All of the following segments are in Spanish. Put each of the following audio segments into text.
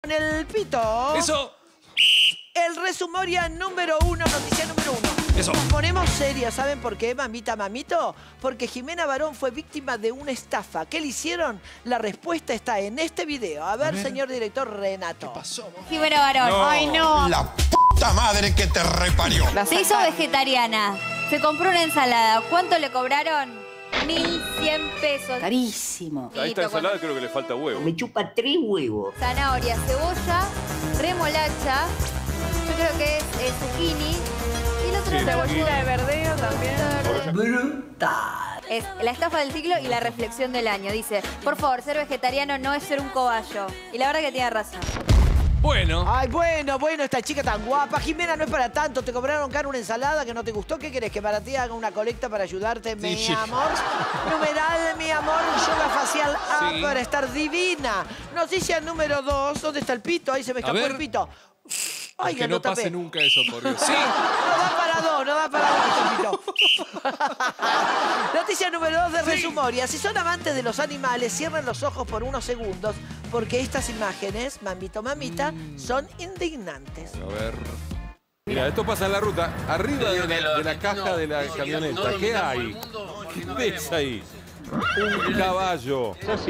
Con el pito. Eso. El resumoria número 1, noticia número 1. Eso. Nos ponemos serios, ¿saben por qué, mamita, mamito? Porque Jimena Barón fue víctima de una estafa. ¿Qué le hicieron? La respuesta está en este video. A ver, señor director Renato. ¿Qué pasó? Jimena Barón. No. Ay, no. La puta madre que te reparió. Se hizo vegetariana. Se compró una ensalada. ¿Cuánto le cobraron? 1.100 pesos. Carísimo. A esta ensalada creo que le falta huevo. Me chupa 3 huevos. Zanahoria, cebolla, remolacha. Yo creo que es zucchini. Y el otro Sí, cebollita de verdeo también. Brutal. Es la estafa del siglo y la reflexión del año. Dice, por favor, ser vegetariano no es ser un cobayo. Y la verdad que tiene razón. Bueno. Ay, bueno, esta chica tan guapa. Jimena, no es para tanto. Te cobraron caro una ensalada que no te gustó. ¿Qué querés? ¿Que para ti haga una colecta para ayudarte, mi Sí. amor? Numeral, mi amor, yoga facial A Sí. para estar divina. Noticia número 2. ¿Dónde está el pito? Ahí se me escapó ver. el pito. Ay, Que no pase nunca eso, por Dios. Sí. No da para dos, no da para dos, Pito. Noticia número 2 de Resumoria. Si son amantes de los animales, cierren los ojos por unos segundos, porque estas imágenes, mamito, mamita, son indignantes. A ver. Mira, esto pasa en la ruta. Arriba de la caja de la camioneta. ¿Qué hay? ¿Qué ves ahí? Un caballo. Pasaron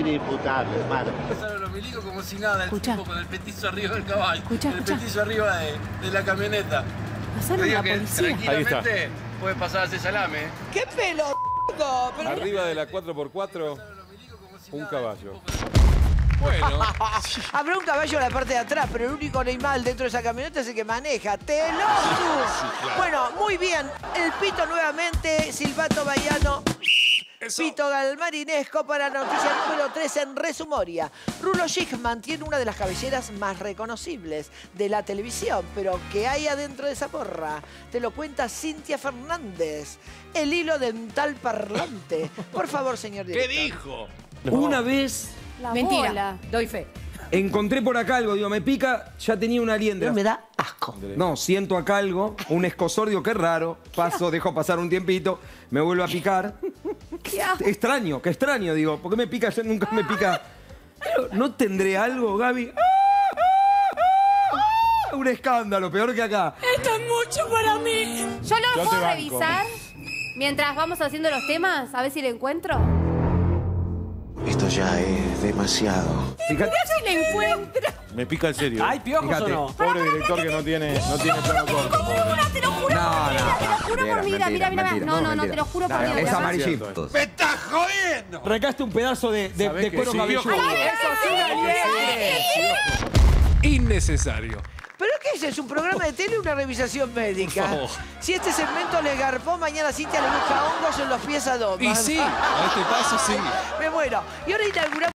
los milicos como si nada, el tipo con el petizo arriba del caballo, el petizo arriba de la camioneta. Yo digo que tranquilamente puede pasar a hacer salame. ¡Qué pelo! Pero... Arriba de la 4x4, un caballo. Bueno. Habrá un caballo en la parte de atrás, pero el único animal dentro de esa camioneta es el que maneja. ¡Te lo claro. Bueno, muy bien. El pito nuevamente, Silvato Baiano. Eso. Pito Galmarinesco para noticia número 3 en Resumoria. Rulo Schickman tiene una de las cabelleras más reconocibles de la televisión, pero ¿qué hay adentro de esa porra? Te lo cuenta Cintia Fernández. El hilo dental parlante. Por favor, señor ¿Qué director. dijo? Una vez Mentira. Doy fe. encontré por acá algo, digo, me pica, ya tenía una liendra. Me da asco. No, siento acá algo, un escozor, digo, qué raro. Paso, dejo pasar un tiempito, me vuelve a picar. Extraño, qué extraño, digo, ¿por qué me pica? Yo nunca me pica. Pero, ¿no tendré algo, Gaby? Un escándalo, peor que acá. Esto es mucho para mí. ¿Yo lo Yo te puedo banco. revisar mientras vamos haciendo los temas? A ver si lo encuentro. Esto ya es demasiado. Fíjate, Si le encuentro. Me pica en serio. ¿Hay piojos fíjate. o no? Pobre director que no tiene plano corto. pobre. Te lo juro No, por mi vida, te lo juro por mi vida. Mira. mentira, No, mentira. te lo juro por mi vida. Es Mira. amarillito. ¡Me estás jodiendo! Recaste un pedazo de ¿Sabés que cuero sí? cabelludo. Innecesario. ¿Pero qué es? ¿Es un programa de tele o una revisación médica? Por favor. Si este segmento le garpó, mañana Cintia le busca hongos en los pies a Doma. Y sí, a este paso sí. Me muero. Y ahora inauguramos